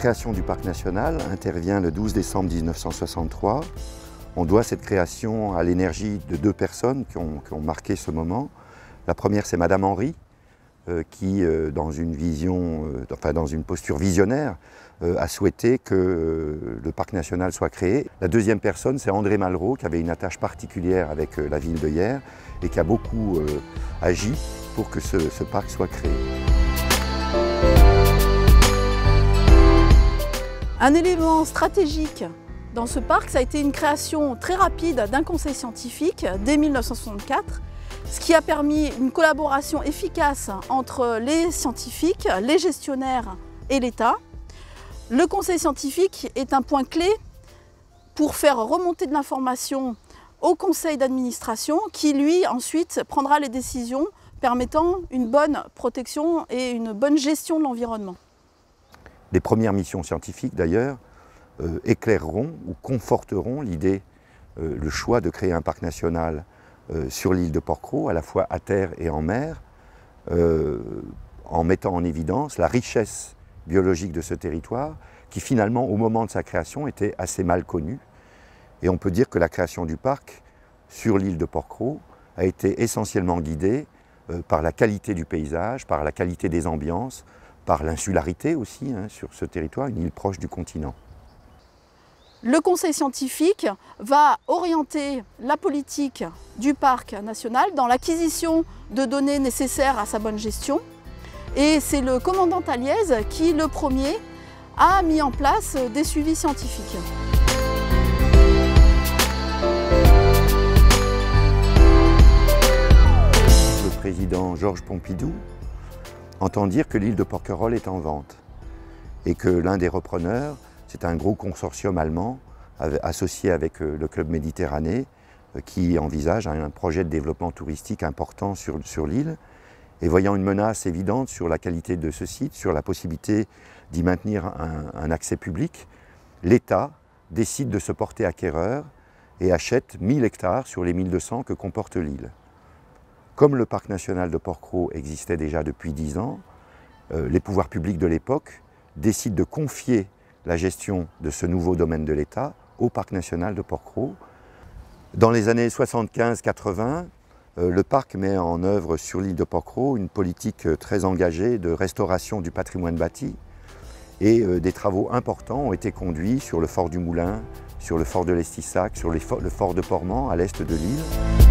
création du parc national intervient le 12 décembre 1963. On doit cette création à l'énergie de deux personnes qui ont marqué ce moment. La première, c'est Madame Henry, qui, dans une vision, dans une posture visionnaire, a souhaité que le parc national soit créé. La deuxième personne, c'est André Malraux, qui avait une attache particulière avec la ville de Hyères et qui a beaucoup agi pour que ce parc soit créé. Un élément stratégique dans ce parc, ça a été une création très rapide d'un conseil scientifique dès 1964, ce qui a permis une collaboration efficace entre les scientifiques, les gestionnaires et l'État. Le conseil scientifique est un point clé pour faire remonter de l'information au conseil d'administration qui, lui, ensuite prendra les décisions permettant une bonne protection et une bonne gestion de l'environnement. Les premières missions scientifiques, d'ailleurs, éclaireront ou conforteront l'idée, le choix de créer un parc national sur l'île de Porquerolles, à la fois à terre et en mer, en mettant en évidence la richesse biologique de ce territoire, qui finalement, au moment de sa création, était assez mal connue. Et on peut dire que la création du parc sur l'île de Porquerolles a été essentiellement guidée par la qualité du paysage, par la qualité des ambiances, par l'insularité aussi sur ce territoire, une île proche du continent. Le conseil scientifique va orienter la politique du parc national dans l'acquisition de données nécessaires à sa bonne gestion. Et c'est le commandant Taliez qui, le premier, a mis en place des suivis scientifiques. Le président Georges Pompidou entend dire que l'île de Porquerolles est en vente et que l'un des repreneurs, c'est un gros consortium allemand associé avec le Club Méditerranée qui envisage un projet de développement touristique important sur l'île. Et voyant une menace évidente sur la qualité de ce site, sur la possibilité d'y maintenir un accès public, l'État décide de se porter acquéreur et achète 1000 hectares sur les 1200 que comporte l'île. Comme le parc national de Porquerolles existait déjà depuis 10 ans, les pouvoirs publics de l'époque décident de confier la gestion de ce nouveau domaine de l'État au parc national de Porquerolles. Dans les années 75-80, le parc met en œuvre sur l'île de Porquerolles une politique très engagée de restauration du patrimoine bâti et des travaux importants ont été conduits sur le fort du Moulin, sur le fort de l'Estissac, sur le fort de Portman à l'est de l'île.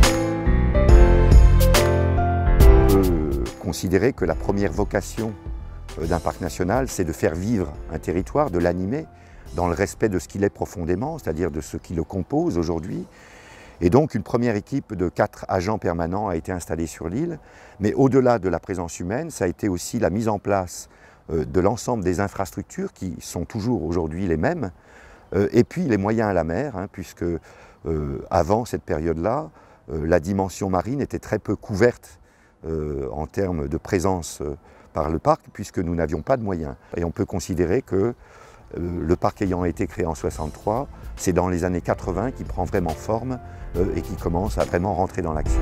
On peut considérer que la première vocation d'un parc national, c'est de faire vivre un territoire, de l'animer dans le respect de ce qu'il est profondément, c'est-à-dire de ce qui le compose aujourd'hui. Et donc une première équipe de 4 agents permanents a été installée sur l'île, mais au-delà de la présence humaine, ça a été aussi la mise en place de l'ensemble des infrastructures qui sont toujours aujourd'hui les mêmes, et puis les moyens à la mer, puisque avant cette période-là, la dimension marine était très peu couverte en termes de présence par le parc, puisque nous n'avions pas de moyens. Et on peut considérer que le parc ayant été créé en 63, c'est dans les années 80 qu'il prend vraiment forme et qui commence à vraiment rentrer dans l'action.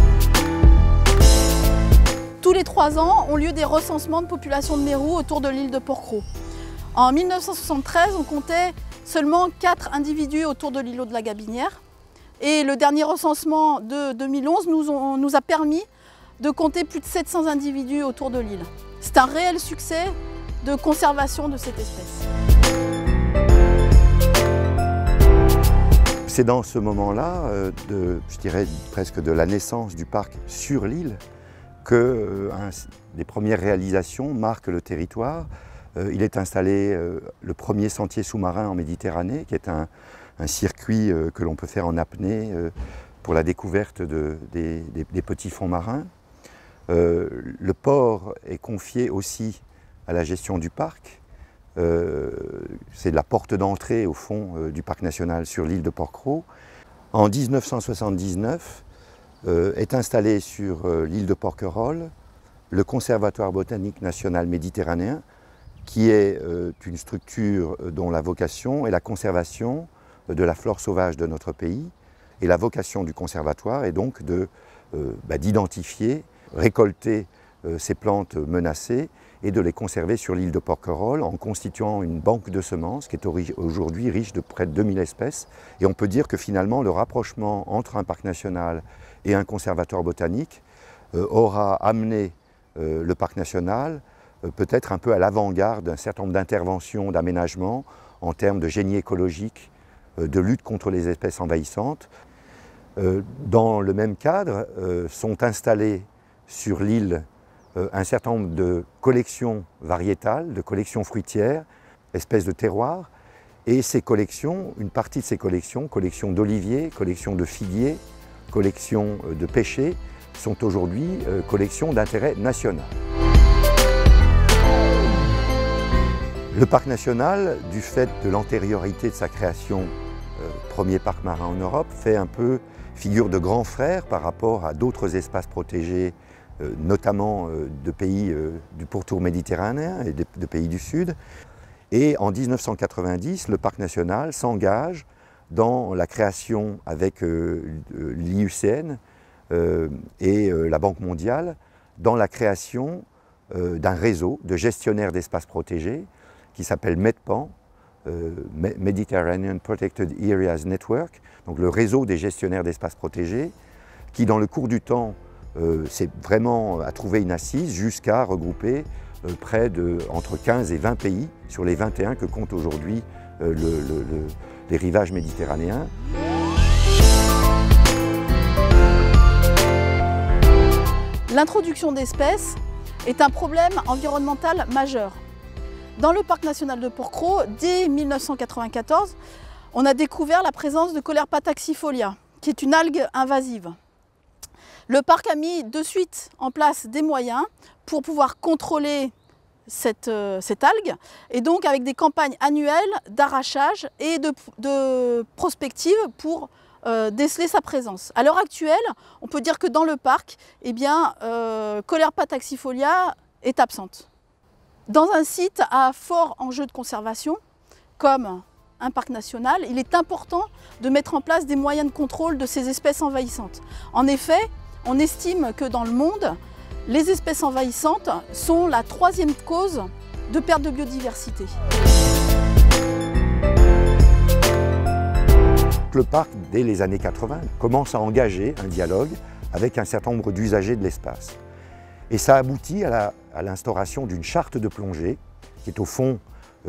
Tous les 3 ans ont lieu des recensements de population de mérous autour de l'île de Porquerolles. En 1973, on comptait seulement 4 individus autour de l'îlot de la Gabinière. Et le dernier recensement de 2011 nous a permis de compter plus de 700 individus autour de l'île. C'est un réel succès de conservation de cette espèce. C'est dans ce moment-là, je dirais presque de la naissance du parc sur l'île, que les premières réalisations marquent le territoire. Il est installé le premier sentier sous-marin en Méditerranée, qui est un circuit que l'on peut faire en apnée pour la découverte des petits fonds marins. Le port est confié aussi à la gestion du parc. C'est la porte d'entrée au fond du parc national sur l'île de Porquerolles. En 1979 est installé sur l'île de Porquerolles le Conservatoire botanique national méditerranéen, qui est une structure dont la vocation est la conservation de la flore sauvage de notre pays. Et la vocation du conservatoire est donc d'identifier, récolter ces plantes menacées et de les conserver sur l'île de Porquerolles en constituant une banque de semences qui est aujourd'hui riche de près de 2000 espèces. Et on peut dire que finalement le rapprochement entre un parc national et un conservatoire botanique aura amené le parc national peut-être un peu à l'avant-garde d'un certain nombre d'interventions, d'aménagements en termes de génie écologique, de lutte contre les espèces envahissantes. Dans le même cadre, sont installées sur l'île un certain nombre de collections variétales, de collections fruitières, espèces de terroirs, et ces collections, une partie de ces collections, collections d'oliviers, collections de figuiers, collections de pêchers, sont aujourd'hui collections d'intérêt national. Le parc national, du fait de l'antériorité de sa création, premier parc marin en Europe, fait un peu figure de grand frère par rapport à d'autres espaces protégés, notamment de pays du pourtour méditerranéen et de pays du Sud. Et en 1990, le parc national s'engage dans la création avec l'IUCN et la Banque mondiale, dans la création d'un réseau de gestionnaires d'espaces protégés qui s'appelle MEDPAN, Mediterranean Protected Areas Network, donc le réseau des gestionnaires d'espaces protégés, qui dans le cours du temps s'est vraiment à trouver une assise jusqu'à regrouper près de entre 15 et 20 pays sur les 21 que comptent aujourd'hui les rivages méditerranéens. L'introduction d'espèces est un problème environnemental majeur. Dans le parc national de Porquerolles, dès 1994, on a découvert la présence de Colerpa taxifolia, qui est une algue invasive. Le parc a mis de suite en place des moyens pour pouvoir contrôler cette algue, et donc avec des campagnes annuelles d'arrachage et de prospective pour déceler sa présence. À l'heure actuelle, on peut dire que dans le parc, Colerpa taxifolia est absente. Dans un site à fort enjeu de conservation, comme un parc national, il est important de mettre en place des moyens de contrôle de ces espèces envahissantes. En effet, on estime que dans le monde, les espèces envahissantes sont la 3e cause de perte de biodiversité. Le parc, dès les années 80, commence à engager un dialogue avec un certain nombre d'usagers de l'espace. Et ça aboutit à l'instauration d'une charte de plongée, qui est au fond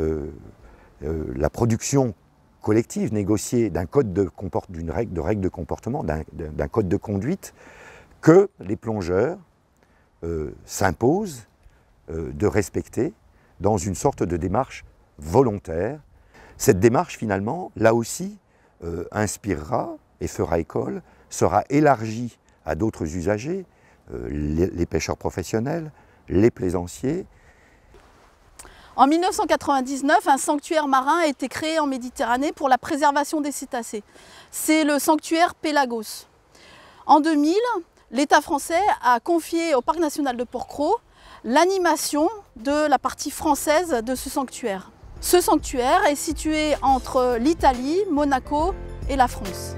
la production collective, négociée d'un code d'une règle de comportement, d'un code de conduite, que les plongeurs s'imposent de respecter dans une sorte de démarche volontaire. Cette démarche, finalement, là aussi, inspirera et fera école, sera élargie à d'autres usagers, les pêcheurs professionnels, les plaisanciers. En 1999, un sanctuaire marin a été créé en Méditerranée pour la préservation des cétacés. C'est le sanctuaire Pélagos. En 2000, l'État français a confié au Parc national de Porquerolles l'animation de la partie française de ce sanctuaire. Ce sanctuaire est situé entre l'Italie, Monaco et la France.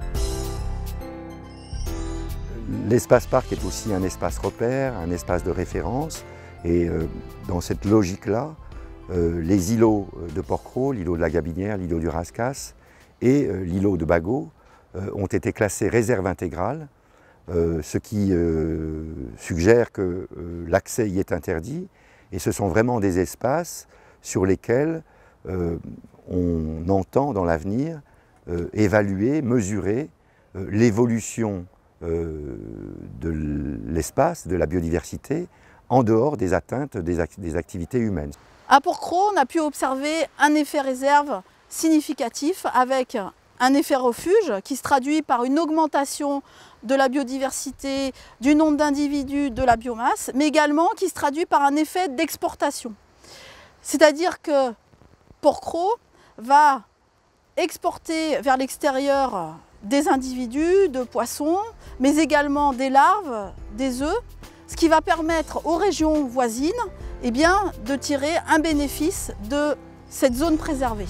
L'espace parc est aussi un espace repère, un espace de référence, et dans cette logique-là, les îlots de Porquerolles, l'îlot de la Gabinière, l'îlot du Rascasse et l'îlot de Bagot ont été classés réserve intégrale, ce qui suggère que l'accès y est interdit, et ce sont vraiment des espaces sur lesquels on entend dans l'avenir évaluer, mesurer l'évolution de l'espace, de la biodiversité, en dehors des atteintes des activités humaines. À Porquerolles, on a pu observer un effet réserve significatif avec un effet refuge qui se traduit par une augmentation de la biodiversité, du nombre d'individus, de la biomasse, mais également qui se traduit par un effet d'exportation. C'est-à-dire que Porquerolles va exporter vers l'extérieur des individus de poissons, mais également des larves, des œufs, ce qui va permettre aux régions voisines de tirer un bénéfice de cette zone préservée.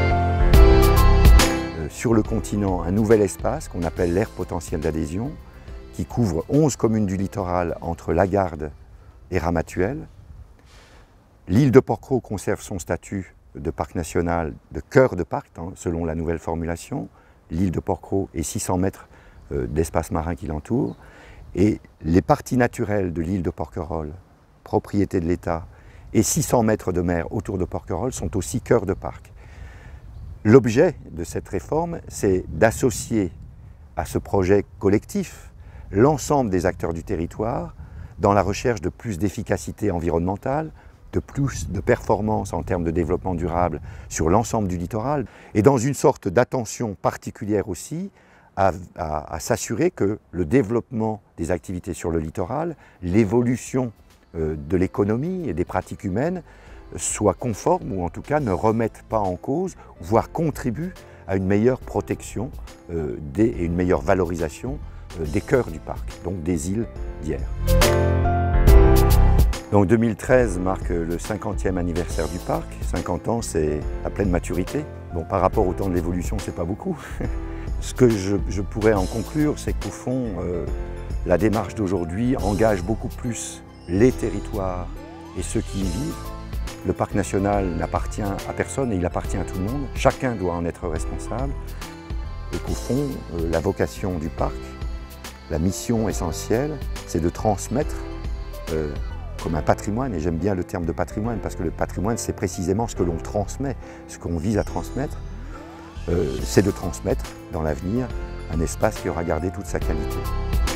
Sur le continent, un nouvel espace qu'on appelle l'aire potentielle d'adhésion, qui couvre 11 communes du littoral entre Lagarde et Ramatuelle. L'île de Porquerolles conserve son statut de parc national de cœur de parc, selon la nouvelle formulation. L'île de Porquerolles et 600 mètres d'espace marin qui l'entoure. Et les parties naturelles de l'île de Porquerolles, propriété de l'État, et 600 mètres de mer autour de Porquerolles sont aussi cœur de parc. L'objet de cette réforme, c'est d'associer à ce projet collectif l'ensemble des acteurs du territoire dans la recherche de plus d'efficacité environnementale, de plus de performance en termes de développement durable sur l'ensemble du littoral, et dans une sorte d'attention particulière aussi à s'assurer que le développement des activités sur le littoral, l'évolution de l'économie et des pratiques humaines soient conformes ou en tout cas ne remettent pas en cause, voire contribuent à une meilleure protection et une meilleure valorisation des cœurs du parc, donc des îles d'Hyères. Donc 2013 marque le 50e anniversaire du parc. 50 ans, c'est la pleine maturité. Bon, par rapport au temps de l'évolution, c'est pas beaucoup. Ce que je pourrais en conclure, c'est qu'au fond, la démarche d'aujourd'hui engage beaucoup plus les territoires et ceux qui y vivent. Le parc national n'appartient à personne et il appartient à tout le monde. Chacun doit en être responsable. Et qu'au fond, la vocation du parc, la mission essentielle, c'est de transmettre comme un patrimoine, et j'aime bien le terme de patrimoine parce que le patrimoine, c'est précisément ce que l'on transmet, ce qu'on vise à transmettre, c'est de transmettre dans l'avenir un espace qui aura gardé toute sa qualité.